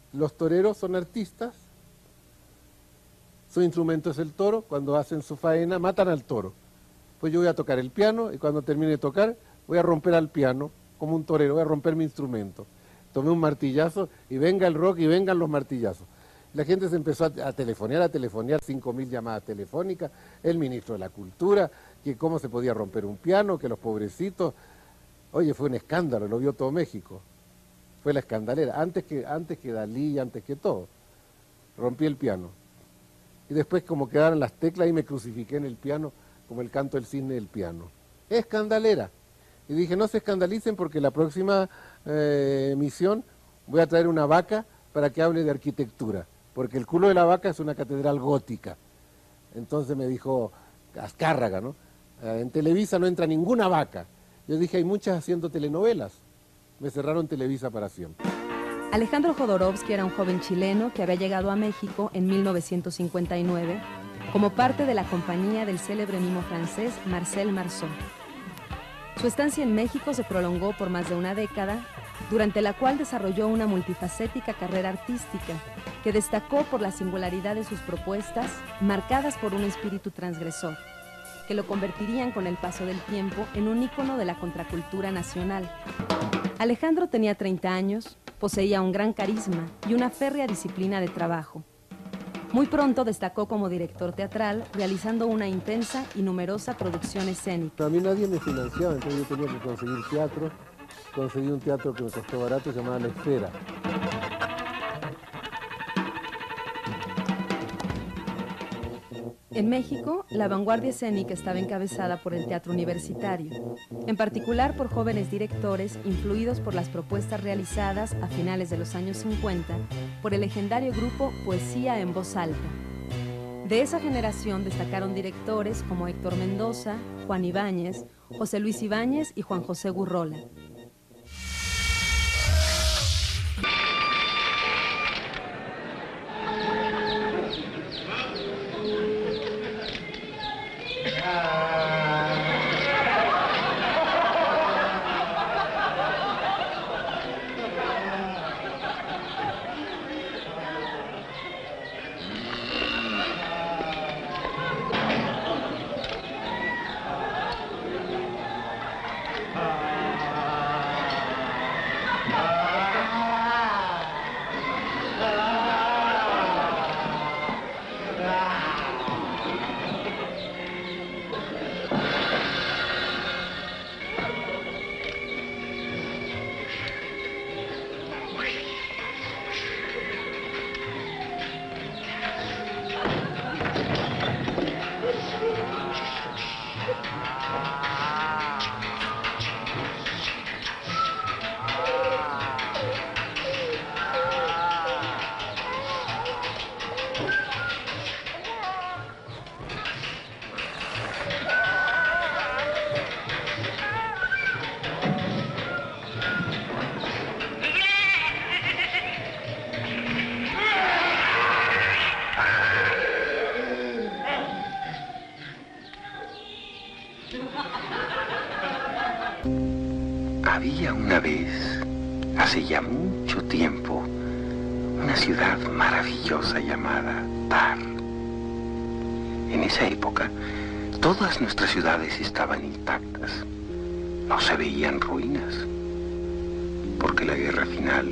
Los toreros son artistas, su instrumento es el toro, cuando hacen su faena matan al toro. Pues yo voy a tocar el piano y cuando termine de tocar voy a romper al piano, como un torero, voy a romper mi instrumento. Tomé un martillazo y venga el rock y vengan los martillazos. La gente se empezó a telefonear, 5.000 llamadas telefónicas, el ministro de la Cultura, que cómo se podía romper un piano, que los pobrecitos. Oye, fue un escándalo, lo vio todo México. Fue la escandalera, antes que Dalí, antes que todo. Rompí el piano. Y después, como quedaron las teclas, y me crucifiqué en el piano, como el canto del cisne del piano. Escandalera. Y dije, no se escandalicen porque la próxima misión voy a traer una vaca para que hable de arquitectura, porque el culo de la vaca es una catedral gótica. Entonces me dijo Azcárraga, ¿no? En Televisa no entra ninguna vaca. Yo dije, hay muchas haciendo telenovelas. Me cerraron Televisa para siempre. Alejandro Jodorowsky era un joven chileno que había llegado a México en 1959 como parte de la compañía del célebre mimo francés Marcel Marceau. Su estancia en México se prolongó por más de una década, durante la cual desarrolló una multifacética carrera artística que destacó por la singularidad de sus propuestas, marcadas por un espíritu transgresor, que lo convertirían con el paso del tiempo en un ícono de la contracultura nacional. Alejandro tenía 30 años, poseía un gran carisma y una férrea disciplina de trabajo. Muy pronto destacó como director teatral, realizando una intensa y numerosa producción escénica. A mí nadie me financiaba, entonces yo tenía que conseguir teatro. Conseguí un teatro que me costó barato, se llamaba La Esfera. En México, la vanguardia escénica estaba encabezada por el teatro universitario, en particular por jóvenes directores influidos por las propuestas realizadas a finales de los años 50 por el legendario grupo Poesía en Voz Alta. De esa generación destacaron directores como Héctor Mendoza, Juan Ibáñez, José Luis Ibáñez y Juan José Gurrola. Había una vez, hace ya mucho tiempo, una ciudad maravillosa llamada Tar. En esa época, todas nuestras ciudades estaban intactas. No se veían ruinas, porque la guerra final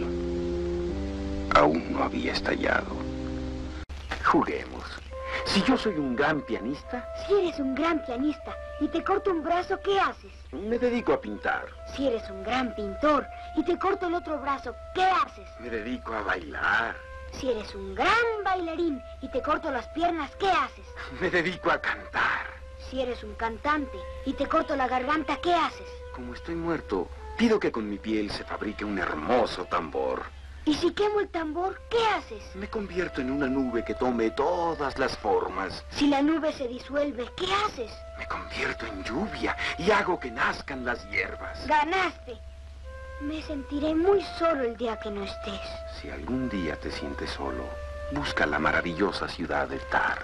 aún no había estallado. Juguemos. Si yo soy un gran pianista... Si eres un gran pianista y te corto un brazo, ¿qué haces? Me dedico a pintar. Si eres un gran pintor y te corto el otro brazo, ¿qué haces? Me dedico a bailar. Si eres un gran bailarín y te corto las piernas, ¿qué haces? Me dedico a cantar. Si eres un cantante y te corto la garganta, ¿qué haces? Como estoy muerto, pido que con mi piel se fabrique un hermoso tambor. Y si quemo el tambor, ¿qué haces? Me convierto en una nube que tome todas las formas. Si la nube se disuelve, ¿qué haces? Me convierto en lluvia y hago que nazcan las hierbas. ¡Ganaste! Me sentiré muy solo el día que no estés. Si algún día te sientes solo, busca la maravillosa ciudad de Tar.